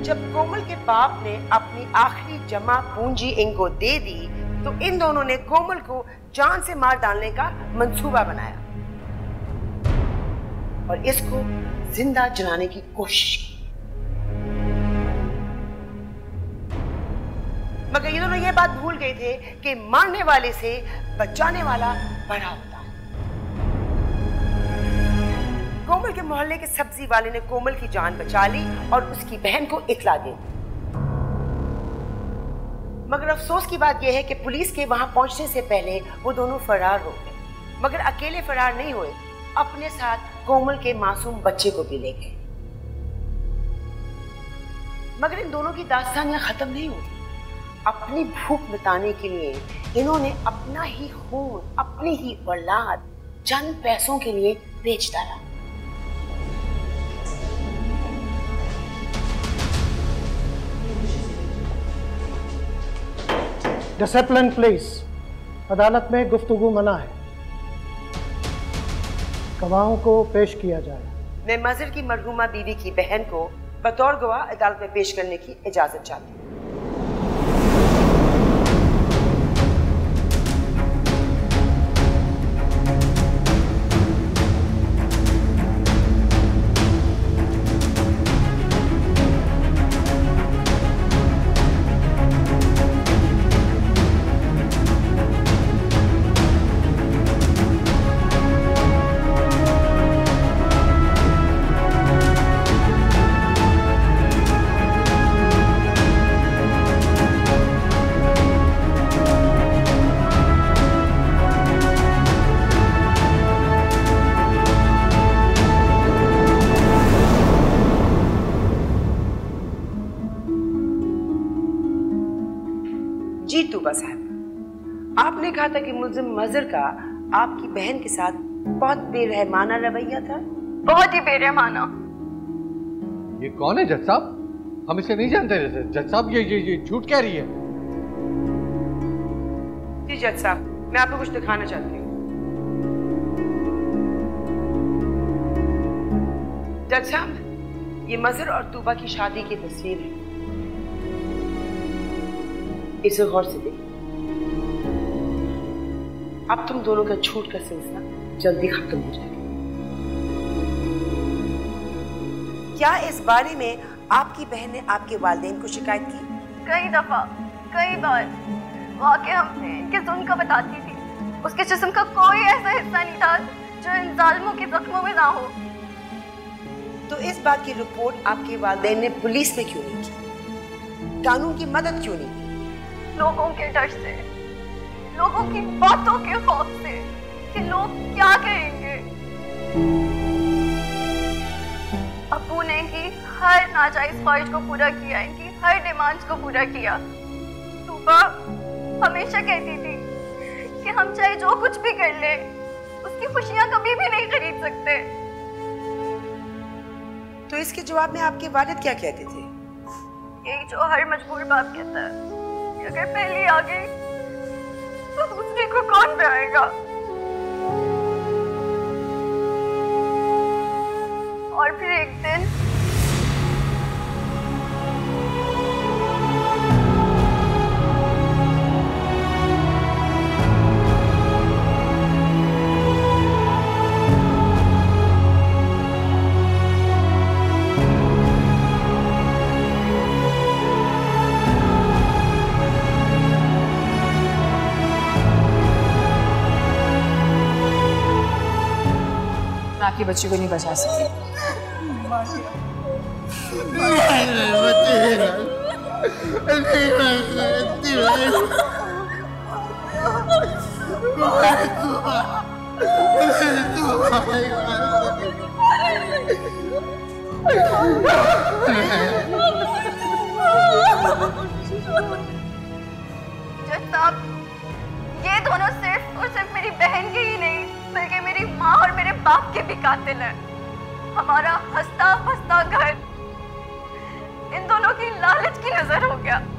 जब कोमल के बाप ने अपनी आखिरी जमा पूंजी इनको दे दी तो इन दोनों ने कोमल को जान से मार डालने का मंसूबा बनाया और इसको जिंदा जलाने की कोशिश की। मगर ये दोनों ये बात भूल गए थे कि मारने वाले से बचाने वाला बड़ा होता है। कोमल के मोहल्ले के सब्जी वाले ने कोमल की जान बचा ली और उसकी बहन को इत्तला दे दी। मगर अफसोस की बात यह है कि पुलिस के वहां पहुंचने से पहले वो दोनों फरार हो गए। मगर अकेले फरार नहीं हुए, अपने साथ कोमल के मासूम बच्चे को भी ले गए। मगर इन दोनों की दास्तानियां खत्म नहीं हुई। अपनी भूख मिटाने के लिए इन्होंने अपना ही खून, अपनी ही औलाद चंद पैसों के लिए बेच डाला। Discipline please. अदालत में गुफ्तगू मना है। गवाहों को पेश किया जाए। मैं मजहर की मरहूमा बीवी की बहन को बतौर गवाह अदालत में पेश करने की इजाजत चाहती हूँ। जी तूबा साहब, आपने कहा था कि मुल्जिम मजहर का आपकी बहन के साथ बहुत बेरहमाना रवैया था। बहुत ही बेरहमाना। ये कौन है जज साहब? हम इसे नहीं जानते। जज साहब ये झूठ कह रही है। जी जज साहब, मैं आपको कुछ दिखाना चाहती हूँ। जज साहब, ये मजहर और तूबा की शादी की तस्वीर है। इसे गौर से देखो। अब तुम दोनों का झूठ का सिलसिला जल्दी खत्म हो जाएगा। क्या इस बारे में आपकी बहन ने आपके वालिदैन को शिकायत की? कई दफा, कई बार वाकई हमने इनके जुल्म का बताती थी। उसके जिस्म का कोई ऐसा हिस्सा नहीं था जो इन जालिमों के जख्मों में ना हो। तो इस बात की रिपोर्ट आपके वालिदैन ने पुलिस में क्यों नहीं की? कानून की मदद क्यों नहीं की? लोगों के डर से, लोगों की बातों के खौफ से कि लोग क्या कहेंगे। अब्बू ने इनकी हर नाजायज ख्वाहिश को पूरा किया, इनकी हर डिमांड्स को पूरा किया। तूबा हमेशा कहती थी कि हम चाहे जो कुछ भी कर ले, उसकी खुशियां कभी भी नहीं खरीद सकते। तो इसके जवाब में आपके वालिद क्या कहते थे? यही जो हर मजबूर बाप कहता है, अगर पहली आ गई तो दूसरी को कौन ब्याएगा। और फिर एक दिन आपकी बच्ची को नहीं बचा सकती। ये दोनों सिर्फ और सिर्फ मेरी बहन के ही नहीं बल्कि मेरी माँ और मेरे बाप के भी कातिल हैं। हमारा हंसता बसता घर इन दोनों की लालच की नजर हो गया।